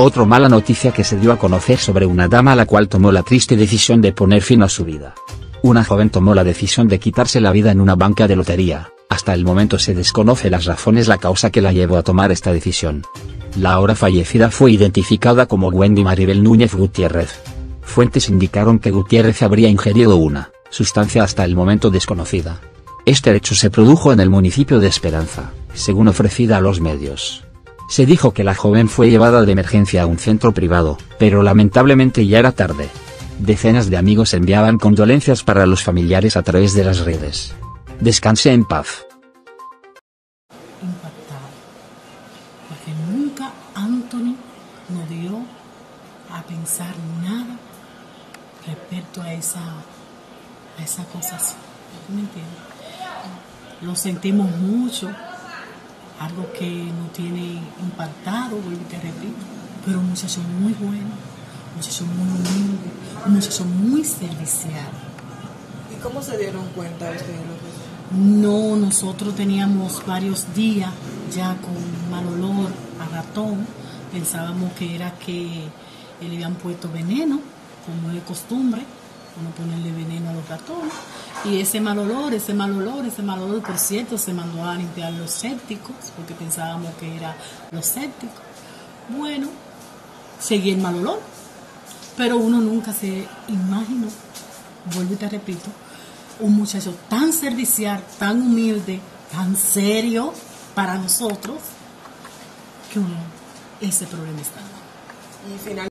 Otra mala noticia que se dio a conocer sobre una dama la cual tomó la triste decisión de poner fin a su vida. Una joven tomó la decisión de quitarse la vida en una banca de lotería. Hasta el momento se desconoce las razones, la causa que la llevó a tomar esta decisión. La ahora fallecida fue identificada como Wendy Maribel Núñez Gutiérrez. Fuentes indicaron que Gutiérrez habría ingerido una sustancia hasta el momento desconocida. Este hecho se produjo en el municipio de Esperanza, según ofrecida a los medios. Se dijo que la joven fue llevada de emergencia a un centro privado, pero lamentablemente ya era tarde. Decenas de amigos enviaban condolencias para los familiares a través de las redes. Descanse en paz. Impactado, porque nunca Anthony nos dio a pensar nada respecto a esa cosa así. ¿Me entiendes? Lo sentimos mucho, algo que nos tiene impactado, vuelvo y te repito, pero un muchacho muy bueno, un muchacho muy humilde, un muchacho muy servicial. ¿Y cómo se dieron cuenta ustedes? No, nosotros teníamos varios días ya con mal olor a ratón. Pensábamos que era que le habían puesto veneno, como es de costumbre, uno ponerle veneno a los ratones. Y ese mal olor, por cierto, se mandó a limpiar los sépticos, porque pensábamos que era los sépticos. Bueno, seguía el mal olor, pero uno nunca se imaginó, vuelvo y te repito, un muchacho tan servicial, tan humilde, tan serio para nosotros, que ese problema está. Y finalmente